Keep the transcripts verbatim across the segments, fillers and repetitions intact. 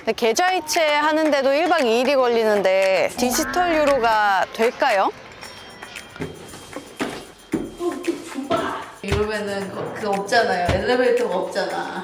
근데 계좌이체 하는데도 일 박 이 일이 걸리는데 디지털 유로가 될까요? 유럽에는 그거 없잖아요. 엘리베이터가 없잖아.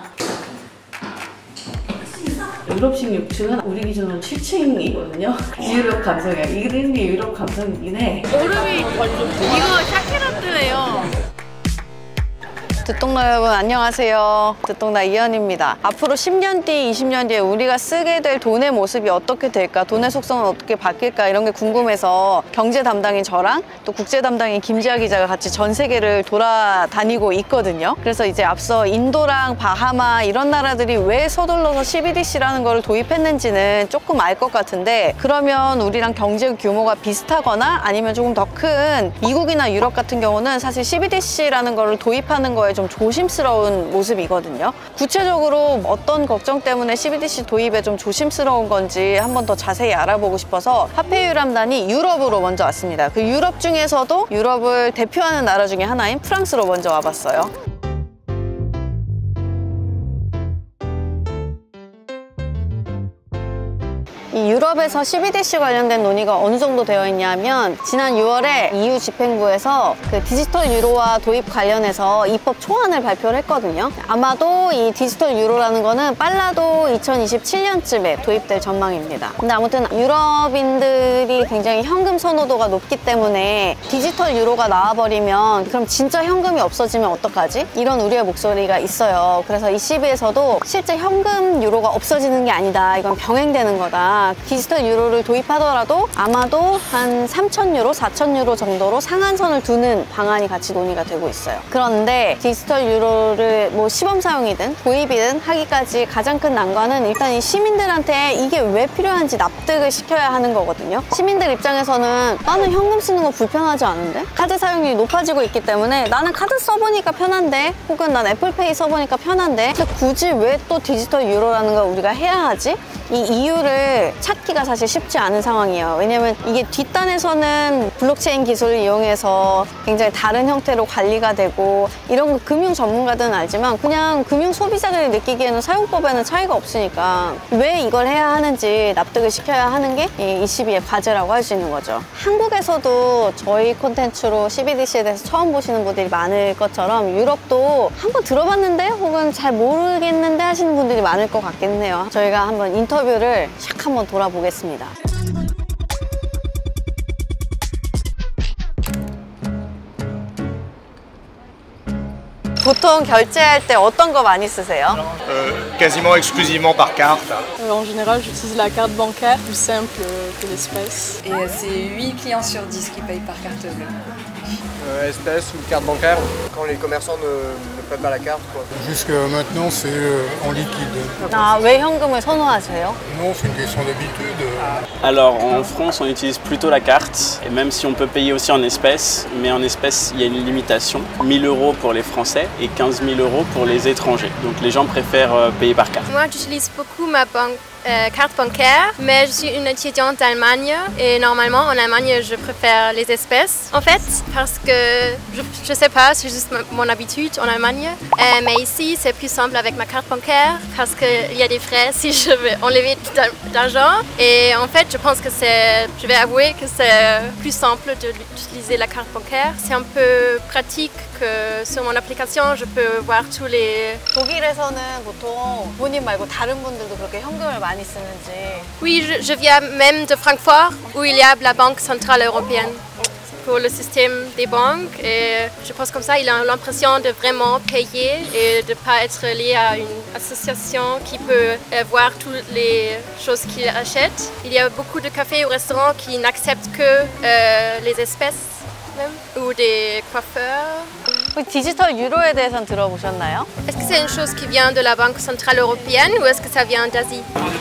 유럽식 육 층은 우리 기준으로 칠 층이거든요. 유럽 감성이야. 이런 게 유럽 감성이긴 해. 얼음이 이거 샤케라뜨예요. 듣동나 여러분 안녕하세요. 듣동나 이현입니다. 앞으로 십 년 뒤, 이십 년 뒤에 우리가 쓰게 될 돈의 모습이 어떻게 될까, 돈의 속성은 어떻게 바뀔까 이런 게 궁금해서 경제 담당인 저랑 또 국제 담당인 김지아 기자가 같이 전 세계를 돌아다니고 있거든요. 그래서 이제 앞서 인도랑 바하마 이런 나라들이 왜 서둘러서 씨비디씨라는 걸 도입했는지는 조금 알 것 같은데, 그러면 우리랑 경제 규모가 비슷하거나 아니면 조금 더 큰 미국이나 유럽 같은 경우는 사실 씨비디씨라는 걸 도입하는 거에 좀 조심스러운 모습이거든요. 구체적으로 어떤 걱정 때문에 씨비디씨 도입에 좀 조심스러운 건지 한번 더 자세히 알아보고 싶어서 화폐 유람단이 유럽으로 먼저 왔습니다. 그 유럽 중에서도 유럽을 대표하는 나라 중에 하나인 프랑스로 먼저 와봤어요. 이 유럽에서 씨비디씨 관련된 논의가 어느 정도 되어 있냐면, 지난 유월에 이유 집행부에서 그 디지털 유로화 도입 관련해서 입법 초안을 발표를 했거든요. 아마도 이 디지털 유로라는 거는 빨라도 이천이십칠 년쯤에 도입될 전망입니다. 근데 아무튼 유럽인들이 굉장히 현금 선호도가 높기 때문에 디지털 유로가 나와버리면 그럼 진짜 현금이 없어지면 어떡하지? 이런 우려의 목소리가 있어요. 그래서 이씨비에서도 실제 현금 유로가 없어지는 게 아니다, 이건 병행되는 거다, 디지털 유로를 도입하더라도 아마도 한 삼천 유로, 사천 유로 정도로 상한선을 두는 방안이 같이 논의가 되고 있어요. 그런데 디지털 유로를 뭐 시범 사용이든 도입이든 하기까지 가장 큰 난관은 일단 이 시민들한테 이게 왜 필요한지 납득을 시켜야 하는 거거든요. 시민들 입장에서는 나는 현금 쓰는 거 불편하지 않은데? 카드 사용률이 높아지고 있기 때문에 나는 카드 써보니까 편한데, 혹은 난 애플페이 써보니까 편한데, 근데 굳이 왜 또 디지털 유로라는 걸 우리가 해야 하지? 이 이유를 찾기가 사실 쉽지 않은 상황이에요. 왜냐면 이게 뒷단에서는 블록체인 기술을 이용해서 굉장히 다른 형태로 관리가 되고, 이런 거 금융 전문가들은 알지만 그냥 금융 소비자들이 느끼기에는 사용법에는 차이가 없으니까 왜 이걸 해야 하는지 납득을 시켜야 하는 게 이 이씨비의 과제라고 할 수 있는 거죠. 한국에서도 저희 콘텐츠로 씨비디씨에 대해서 처음 보시는 분들이 많을 것처럼 유럽도 한번 들어봤는데 혹은 잘 모르겠는데 하시는 분들이 많을 것 같긴 해요. 저희가 한번 인터뷰를 샥 한번 돌아보겠습니다. 보통 결제할 때 어떤 거 많이 쓰세요? Euh, quasiment exclusivement par carte. Euh, en général, j'utilise la carte bancaire, plus simple que l'espèce. Et euh, c'est huit clients sur dix qui payent par carte bleue. Euh, espèce ou carte bancaire, quand les commerçants ne, ne prennent pas la carte, quoi. Jusqu'à maintenant, c'est en liquide. 아, 왜 현금을 선호하세요? Non, c'est une question d'habitude. Alors en France, on utilise plutôt la carte, et même si on peut payer aussi en espèces, mais en espèces, il y a une limitation, mille euros pour les Français et quinze mille euros pour les étrangers. Donc les gens préfèrent payer par carte. Moi, j'utilise beaucoup ma banque. Euh, carte bancaire, mais je suis une étudiante d'Allemagne et normalement en Allemagne je préfère les espèces en fait parce que je, je sais pas, c'est juste mon habitude en Allemagne, euh, mais ici c'est plus simple avec ma carte bancaire parce qu'il y a des frais si je veux enlever d'argent et en fait je pense que c'est, je vais avouer que c'est plus simple d'utiliser la carte bancaire, c'est un peu pratique que sur mon application je peux voir tous les... 독일에서는 보통 본인 말고 다른 분들도 그렇게 현금을 많이 쓰는지. Oui, je, je viens même de Francfort où il y a la Banque Centrale Européenne pour le système des banques et je pense comme ça il a l'impression de vraiment payer et de ne pas être lié à une association qui peut voir toutes les choses qu'il achète. Il y a beaucoup de cafés ou restaurants qui n'acceptent que euh, les espèces même, ou des coiffeurs. 디지털 유로에 대해서는 들어보셨나요? Est-ce que c'est une chose qui vient de la Banque Centrale Européenne ou est-ce que ça vient d'Asie?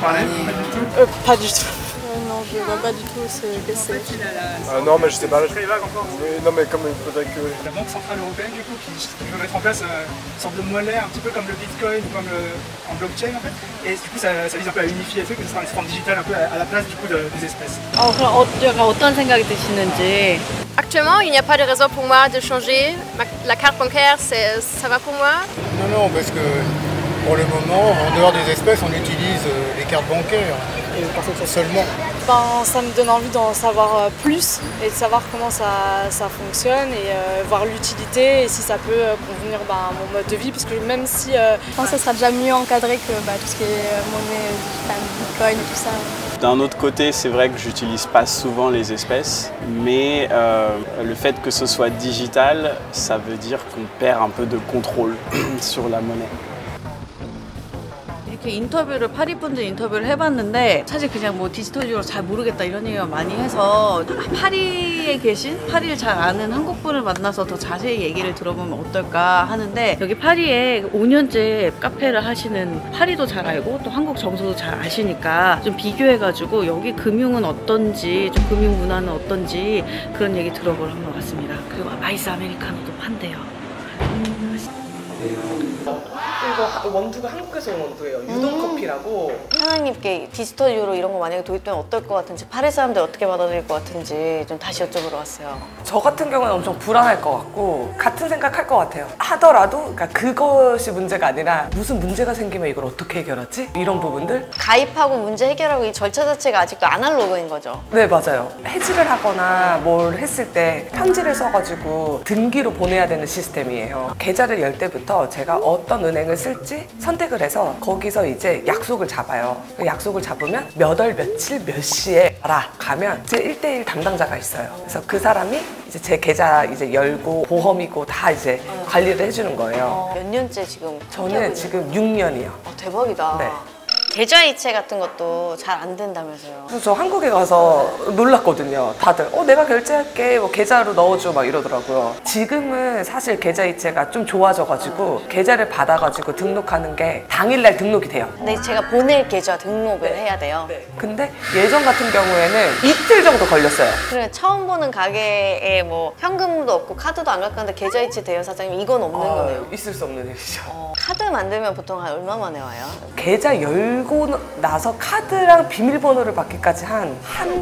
Euh, pas du tout. Euh, non, je vois pas du tout ce que c'est. Euh, non, mais je sais pas. Je... Mais, non, mais comme il faudrait que... La Banque Centrale Européenne, du coup, qui, qui veut mettre en place euh, une sorte de monnaie, un petit peu comme le Bitcoin, comme le, en blockchain, en fait. Et du coup, ça, ça vise un peu à unifier les trucs, que ce sera une forme digitale un peu à, à la place, du coup, de, des espèces. 어, 그럼 어, 어떤 생각이 드시는지. Actuellement, il n'y a pas de raison pour moi de changer. Ma, la carte bancaire, ça va pour moi. Non, non, parce que Pour le moment, en dehors des espèces, on utilise euh, les cartes bancaires seulement. Ben, ça me donne envie d'en savoir plus et de savoir comment ça, ça fonctionne et euh, voir l'utilité et si ça peut euh, convenir ben, à mon mode de vie. Parce que même si euh, je pense que ça sera déjà mieux encadré que bah, tout ce qui est euh, monnaie, bitcoin et tout ça. D'un autre côté, c'est vrai que j'utilise pas souvent les espèces, mais euh, le fait que ce soit digital, ça veut dire qu'on perd un peu de contrôle sur la monnaie. 이렇게 인터뷰를 파리 분들 인터뷰를 해봤는데 사실 그냥 뭐 디지털적으로 잘 모르겠다 이런 얘기가 많이 해서 파리에 계신 파리를 잘 아는 한국 분을 만나서 더 자세히 얘기를 들어보면 어떨까 하는데 여기 파리에 오 년째 카페를 하시는 파리도 잘 알고 또 한국 정서도 잘 아시니까 좀 비교해가지고 여기 금융은 어떤지 좀 금융 문화는 어떤지 그런 얘기 들어보러 한번 왔습니다. 그리고 아이스 아메리카노도 판대요. 이거 원두가 한국에서 온 원두예요. 유동 커피라고. 사장님께 디지털 유로 이런 거 만약에 도입되면 어떨 것 같은지, 파리 사람들 어떻게 받아들일 것 같은지 좀 다시 여쭤보러 왔어요. 저 같은 경우는 엄청 불안할 것 같고 같은 생각할 것 같아요. 하더라도 그러니까 그것이 문제가 아니라 무슨 문제가 생기면 이걸 어떻게 해결하지? 이런 부분들. 가입하고 문제 해결하고 이 절차 자체가 아직도 아날로그인 거죠? 네, 맞아요. 해지를 하거나 뭘 했을 때 편지를 써가지고 등기로 보내야 되는 시스템이에요. 계좌를 열 때부터 제가 어떤 은행을 쓸지 선택을 해서 거기서 이제 약속을 잡아요. 약속을 잡으면 몇 월 며칠 몇 시에 가라 가면 제 일 대일 담당자가 있어요. 그래서 그 사람이 이제 제 계좌 이제 열고 보험이고 다 이제 관리를 해주는 거예요. 어, 몇 년째 지금? 저는 지금 육 년이요. 어, 대박이다. 네. 계좌 이체 같은 것도 잘 안 된다면서요? 그래서 저 한국에 가서 놀랐거든요. 다들 어 내가 결제할게 뭐 계좌로 넣어줘 막 이러더라고요. 지금은 사실 계좌 이체가 좀 좋아져가지고 계좌를 받아가지고 등록하는 게 당일날 등록이 돼요. 근데 제가 보낼 계좌 등록을 네. 해야 돼요. 네. 근데 예전 같은 경우에는 이틀 정도 걸렸어요. 그래 처음 보는 가게에 뭐 현금도 없고 카드도 안 갖고 왔는데 계좌 이체 돼요 사장님? 이건 없는 아, 거네요. 있을 수 없는 일이죠. 어, 카드 만들면 보통 한 얼마 만에 와요? 계좌 열고 나서 카드랑 비밀번호를 받기까지 한 한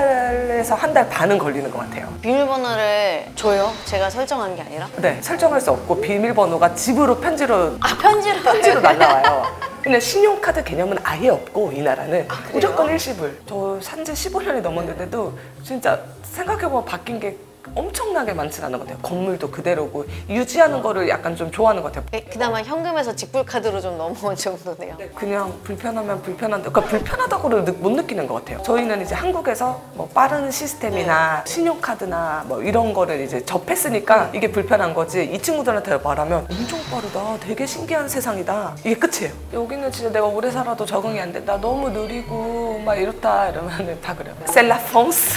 달에서 한 달 반은 걸리는 것 같아요. 비밀번호를 줘요? 제가 설정한 게 아니라? 네, 설정할 수 없고 비밀번호가 집으로 편지로 아 편지로 편지로 날라와요. 근데 신용카드 개념은 아예 없고 이 나라는 아, 무조건 일시불. 저 산지 십오 년이 넘었는데도 진짜 생각해보면 바뀐 게 엄청나게 많진 않은 것 같아요. 건물도 그대로고 유지하는 거를 약간 좀 좋아하는 것 같아요. 그나마 현금에서 직불카드로 좀 넘어온 정도네요. 그냥 불편하면 불편한데 그러니까 불편하다고를 못 느끼는 것 같아요. 저희는 이제 한국에서 뭐 빠른 시스템이나 네. 신용카드나 뭐 이런 거를 이제 접했으니까 이게 불편한 거지 이 친구들한테 말하면 엄청 빠르다, 되게 신기한 세상이다, 이게 끝이에요. 여기는 진짜 내가 오래 살아도 적응이 안 된다, 너무 느리고 막 이렇다 이러면 다 그래요. C'est la France.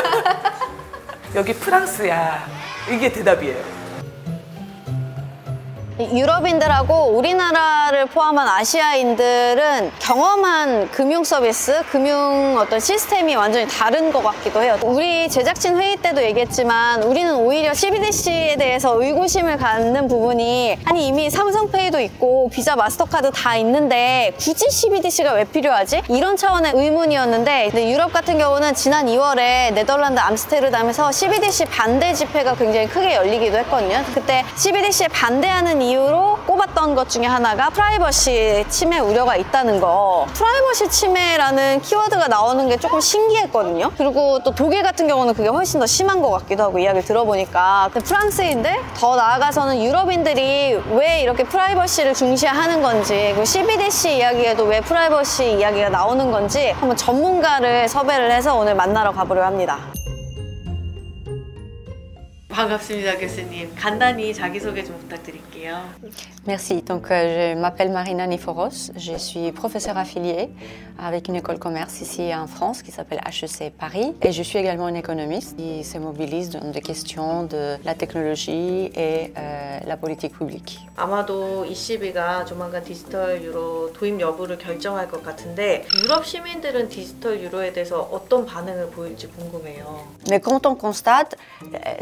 여기 프랑스야. 이게 대답이에요. 유럽인들하고 우리나라를 포함한 아시아인들은 경험한 금융 서비스, 금융 어떤 시스템이 완전히 다른 것 같기도 해요. 우리 제작진 회의 때도 얘기했지만 우리는 오히려 씨비디씨에 대해서 의구심을 갖는 부분이 아니 이미 삼성페이도 있고 비자, 마스터카드 다 있는데 굳이 씨비디씨가 왜 필요하지? 이런 차원의 의문이었는데 근데 유럽 같은 경우는 지난 이월에 네덜란드 암스테르담에서 씨비디씨 반대 집회가 굉장히 크게 열리기도 했거든요. 그때 씨비디씨에 반대하는 이유로 꼽았던 것 중에 하나가 프라이버시 침해 우려가 있다는 거. 프라이버시 침해라는 키워드가 나오는 게 조금 신기했거든요. 그리고 또 독일 같은 경우는 그게 훨씬 더 심한 것 같기도 하고 이야기를 들어보니까 프랑스인들, 더 나아가서는 유럽인들이 왜 이렇게 프라이버시를 중시하는 건지 그리고 씨비디씨 이야기에도 왜 프라이버시 이야기가 나오는 건지 한번 전문가를 섭외를 해서 오늘 만나러 가보려 합니다. 반갑습니다, 교수님. 간단히 자기소개 좀 부탁드릴게요. Merci. Donc, euh, je m'appelle Marina Niforos. Je suis professeure affiliée avec une école commerce ici en France qui s'appelle H E C Paris. Et je suis également une économiste qui se mobilise dans des questions de la technologie et euh, la politique publique. 아마도 이씨비가 조만간 디지털 유로 도입 여부를 결정할 것 같은데 유럽 시민들은 디지털 유로에 대해서 어떤 반응을 보일지 궁금해요. Mais quand on constate, c'est ce qui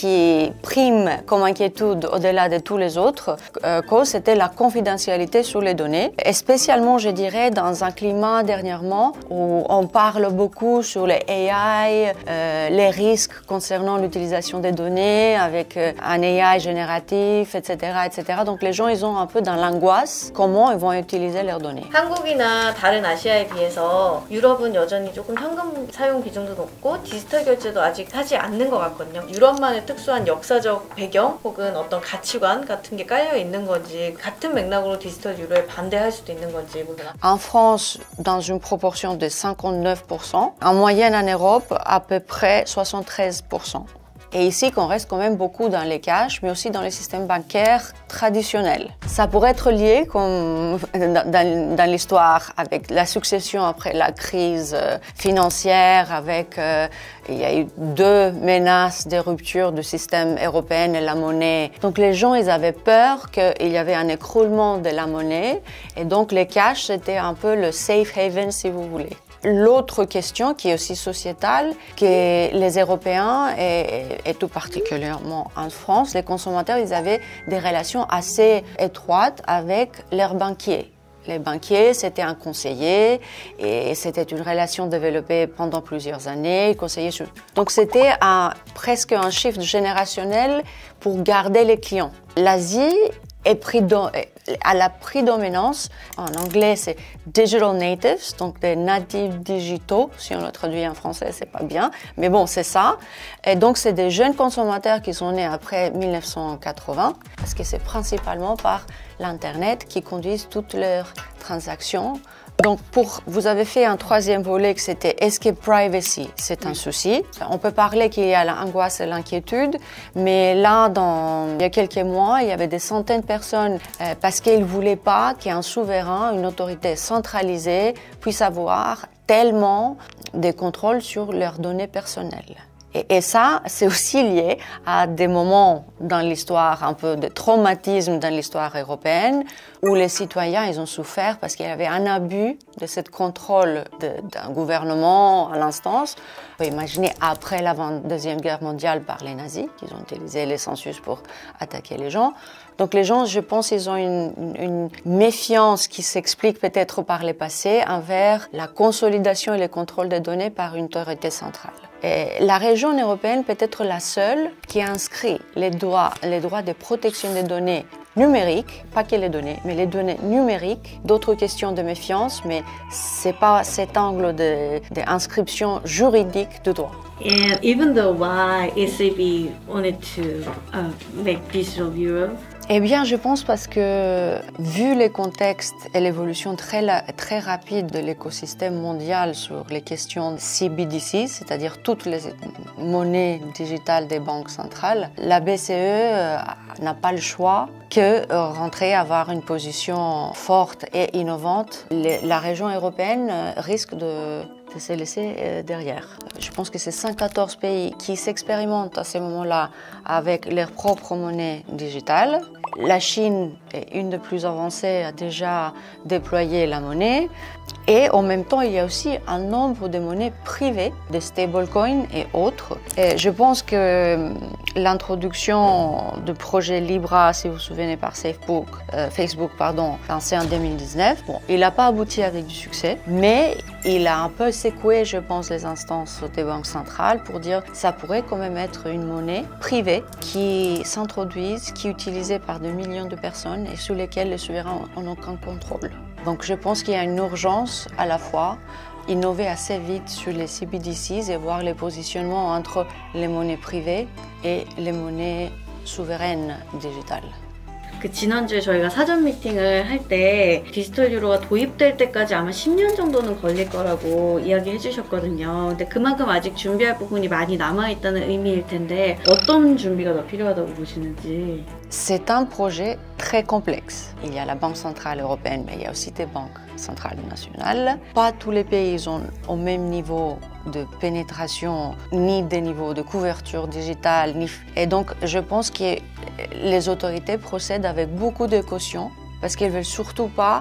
qui prime comme inquiétude au-delà de tous les autres euh, causes, c'était la confidentialité sur les données. Et spécialement, je dirais, dans un climat dernièrement où on parle beaucoup sur les A I, euh, les risques concernant l'utilisation des données avec euh, un A I génératif, et cetera, et cetera. Donc les gens, ils ont un peu dans l'angoisse comment ils vont utiliser leurs données. 한국이나 다른 아시아에 비해서 유럽은 여전히 조금 현금 사용 비중도 높고 디지털 결제도 아직 하지 않는 것 같거든요. 유럽만의 특수한 역사적 배경 혹은 어떤 가치관 같은 게 깔려 있는 건지 같은 맥락으로 디지털 유로에 반대할 수도 있는 건지 궁금합니다. En France, dans une proportion de cinquante-neuf pour cent. En moyenne en Europe, à peu près soixante-treize pour cent. Et ici, qu'on reste quand même beaucoup dans les cash, mais aussi dans les systèmes bancaires traditionnels. Ça pourrait être lié, comme dans, dans, dans l'histoire, avec la succession après la crise financière, avec euh, il y a eu deux menaces de rupture du système européen et la monnaie. Donc les gens, ils avaient peur qu'il y avait un écroulement de la monnaie, et donc les cash, c'était un peu le safe haven, si vous voulez. L'autre question qui est aussi sociétale, que les Européens et, et tout particulièrement en France, les consommateurs, ils avaient des relations assez étroites avec leurs banquiers. Les banquiers, c'était un conseiller et c'était une relation développée pendant plusieurs années. Conseiller sur... Donc c'était un, presque un shift générationnel pour garder les clients. L'Asie est prédom... à la prédominance, en anglais c'est digital natives, donc des natifs digitaux, si on le traduit en français c'est pas bien, mais bon c'est ça. Et donc c'est des jeunes consommateurs qui sont nés après mille neuf cent quatre-vingts, parce que c'est principalement par l'internet qui conduisent toutes leurs transactions. Donc, pour, vous avez fait un troisième volet que c'était est-ce que privacy, c'est un souci? On peut parler qu'il y a l'angoisse et l'inquiétude, mais là, dans, il y a quelques mois, il y avait des centaines de personnes euh, parce qu'ils ne voulaient pas qu'un souverain, une autorité centralisée, puisse avoir tellement de contrôle sur leurs données personnelles. Et, et ça, c'est aussi lié à des moments dans l'histoire, un peu de traumatisme dans l'histoire européenne, où les citoyens, ils ont souffert parce qu'il y avait un abus de ce contrôle d'un gouvernement à l'instance. On peut imaginer après la Deuxième Guerre mondiale par les nazis, qui ont utilisé les census pour attaquer les gens. Donc les gens, je pense, ils ont une, une méfiance qui s'explique peut-être par le passé envers la consolidation et le contrôle des données par une autorité centrale. Et la région européenne peut être la seule qui inscrit les droits, les droits de protection des données numériques, pas que les données, mais les données numériques. D'autres questions de méfiance, mais c'est pas cet angle d'inscription juridique de droit. And even though why S A B wanted to uh, make digital euro. Eh bien, je pense parce que, vu les contextes et l'évolution très, très rapide de l'écosystème mondial sur les questions C B D C, c'est-à-dire toutes les monnaies digitales des banques centrales, la B C E n'a pas le choix que rentrer, avoir une position forte et innovante. La région européenne risque de de se laisser derrière. Je pense que c'est cent quatorze pays qui s'expérimentent à ce moment-là avec leur propre monnaie digitale. La Chine est une des plus avancées, a déjà déployé la monnaie. Et en même temps, il y a aussi un nombre de monnaies privées, des stablecoins et autres. Et je pense que l'introduction du projet Libra, si vous vous souvenez, par Facebook, euh, Facebook pardon, lancé en deux mille dix-neuf, bon, il n'a pas abouti avec du succès, mais il a un peu secoué, je pense, les instances des banques centrales pour dire que ça pourrait quand même être une monnaie privée qui s'introduise, qui est utilisée par des millions de personnes et sur lesquelles les souverains n'ont aucun contrôle. Donc je pense qu'il y a une urgence à la fois, innover assez vite sur les C B D Cs et voir les positionnements entre les monnaies privées et les monnaies souveraines digitales. 그 지난주에 저희가 사전 미팅을 할 때 디지털 유로가 도입될 때까지 아마 십 년 정도는 걸릴 거라고 이야기해 주셨거든요. 근데 그만큼 아직 준비할 부분이 많이 남아있다는 의미일 텐데 어떤 준비가 더 필요하다고 보시는지. C'est un projet très complexe. Il y a la Banque centrale européenne, mais il y a aussi des banques centrales nationales. Pas tous les pays sont au même niveau de pénétration, ni des niveaux de couverture digitale. Ni... Et donc, je pense que les autorités procèdent avec beaucoup de caution parce qu'elles ne veulent surtout pas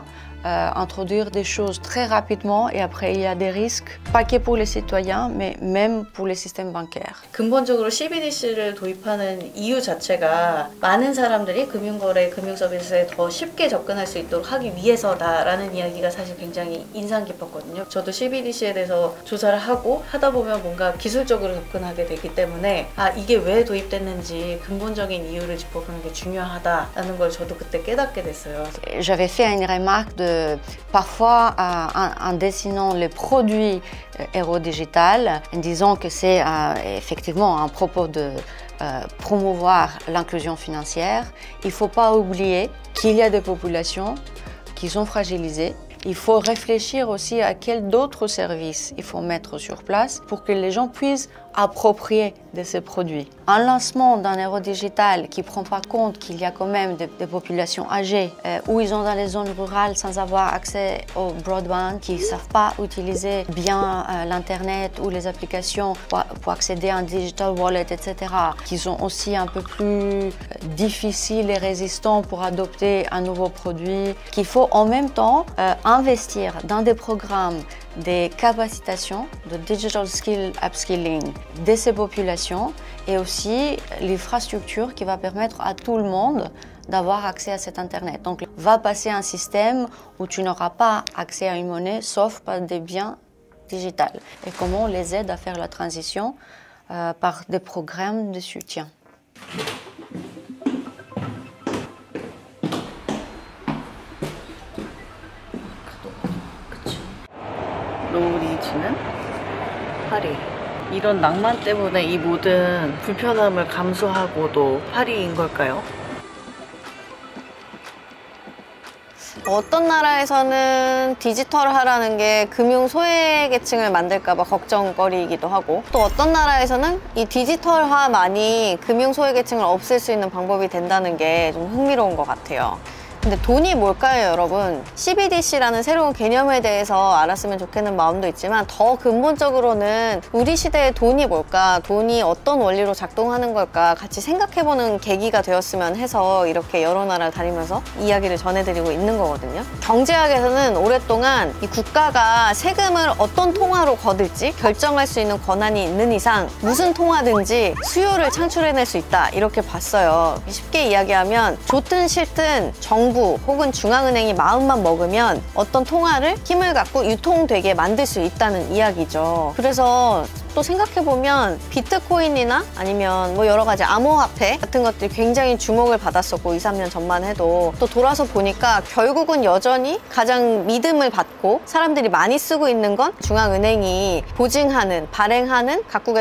euh, introduire des choses très rapidement et après il y a des risques, pas que pour les citoyens, mais même pour les systèmes bancaires. 근본적으로 씨비디씨를 도입하는 이유 자체가 많은 사람들이 금융거래, 금융서비스에 더 쉽게 접근할 수 있도록 하기 위해서다라는 이야기가 사실 굉장히 인상 깊었거든요. 저도 씨비디씨에 대해서 조사를 하고 하다 보면 뭔가 기술적으로 접근하게 되기 때문에 아 이게 왜 도입됐는지 근본적인 이유를 짚어보는 게 중요하다라는 걸 저도 그때 깨닫게 됐어요. J'avais fait une remarque de parfois euh, en, en dessinant les produits euh, Euro Digital, en disant que c'est euh, effectivement un propos de euh, promouvoir l'inclusion financière. Il ne faut pas oublier qu'il y a des populations qui sont fragilisées. Il faut réfléchir aussi à quels d'autres services il faut mettre sur place pour que les gens puissent approprier de ces produits. Un lancement d'un euro digital qui ne prend pas compte qu'il y a quand même des, des populations âgées euh, où ils sont dans les zones rurales sans avoir accès au broadband, qui ne savent pas utiliser bien euh, l'internet ou les applications pour, pour accéder à un digital wallet, et cetera, qui sont aussi un peu plus difficiles et résistants pour adopter un nouveau produit, qu'il faut en même temps euh, investir dans des programmes des capacitations de digital skill upskilling de ces populations et aussi l'infrastructure qui va permettre à tout le monde d'avoir accès à cet Internet. Donc, va passer un système où tu n'auras pas accès à une monnaie sauf par des biens digitaux. Et comment on les aide à faire la transition euh, par des programmes de soutien. 로리지는 파리. 이런 낭만 때문에 이 모든 불편함을 감수하고도 파리인 걸까요? 어떤 나라에서는 디지털화라는 게 금융 소외계층을 만들까 봐 걱정거리이기도 하고, 또 어떤 나라에서는 이 디지털화만이 금융 소외계층을 없앨 수 있는 방법이 된다는 게 좀 흥미로운 것 같아요. 근데 돈이 뭘까요, 여러분? 씨비디씨라는 새로운 개념에 대해서 알았으면 좋겠는 마음도 있지만 더 근본적으로는 우리 시대의 돈이 뭘까, 돈이 어떤 원리로 작동하는 걸까 같이 생각해보는 계기가 되었으면 해서 이렇게 여러 나라를 다니면서 이야기를 전해드리고 있는 거거든요. 경제학에서는 오랫동안 이 국가가 세금을 어떤 통화로 거둘지 결정할 수 있는 권한이 있는 이상 무슨 통화든지 수요를 창출해낼 수 있다, 이렇게 봤어요. 쉽게 이야기하면 좋든 싫든 정부 혹은 중앙은행이 마음만 먹으면 어떤 통화를 힘을 갖고 유통되게 만들 수 있다는 이야기죠. 그래서 또 생각해보면 비트코인이나 아니면 뭐 여러 가지 암호화폐 같은 것들이 굉장히 주목을 받았었고, 이, 삼 년 전만 해도 또 돌아서 보니까 결국은 여전히 가장 믿음을 받고 사람들이 많이 쓰고 있는 건 중앙은행이 보증하는, 발행하는 각국의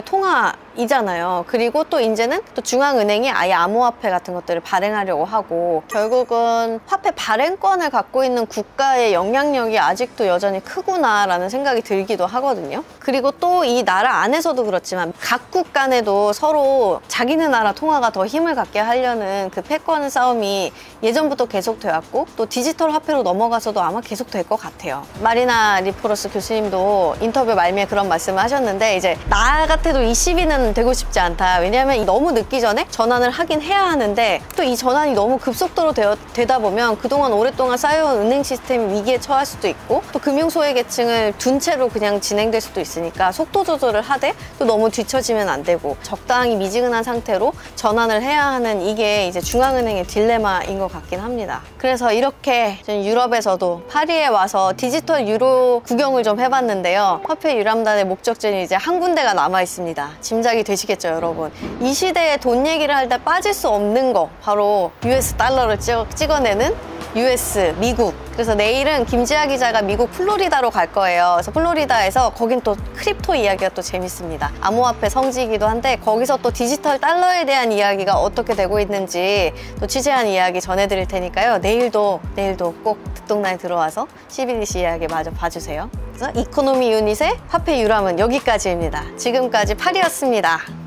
통화이잖아요. 그리고 또 이제는 또 중앙은행이 아예 암호화폐 같은 것들을 발행하려고 하고, 결국은 화폐 발행권을 갖고 있는 국가의 영향력이 아직도 여전히 크구나라는 생각이 들기도 하거든요. 그리고 또 이 나라 안에서도 그렇지만 각국 간에도 서로 자기네 나라 통화가 더 힘을 갖게 하려는 그 패권 싸움이 예전부터 계속돼 왔고, 또 디지털 화폐로 넘어가서도 아마 계속될 것 같아요. 마리나 리포로스 교수님도 인터뷰 말미에 그런 말씀을 하셨는데, 이제 나 같아도 이 시비는 되고 싶지 않다. 왜냐하면 너무 늦기 전에 전환을 하긴 해야 하는데, 또 이 전환이 너무 급속도로 되어, 되다 보면 그동안 오랫동안 쌓여온 은행 시스템이 위기에 처할 수도 있고, 또 금융소외계층을 둔 채로 그냥 진행될 수도 있으니까 속도 조절을 하되 또 너무 뒤처지면 안 되고 적당히 미지근한 상태로 전환을 해야 하는, 이게 이제 중앙은행의 딜레마인 것 같긴 합니다. 그래서 이렇게 유럽에서도 파리에 와서 디지털 유로 구경을 좀 해봤는데요. 화폐 유람단의 목적지는 이제 한 군데가 남아 있습니다. 짐작이 되시겠죠, 여러분? 이 시대에 돈 얘기를 할 때 빠질 수 없는 거, 바로 유에스 달러를 찍어, 찍어내는 유에스, 미국. 그래서 내일은 김지아 기자가 미국 플로리다로 갈 거예요. 그래서 플로리다에서 거긴 또 크립토 이야기가 또 재밌습니다. 암호화폐 성지이기도 한데 거기서 또 디지털 달러에 대한 이야기가 어떻게 되고 있는지 또 취재한 이야기 전해드릴 테니까요. 내일도 내일도 꼭 듣동나에 들어와서 씨비디씨 이야기 마저 봐주세요. 그래서 이코노미 유닛의 화폐 유람은 여기까지입니다. 지금까지 파리였습니다.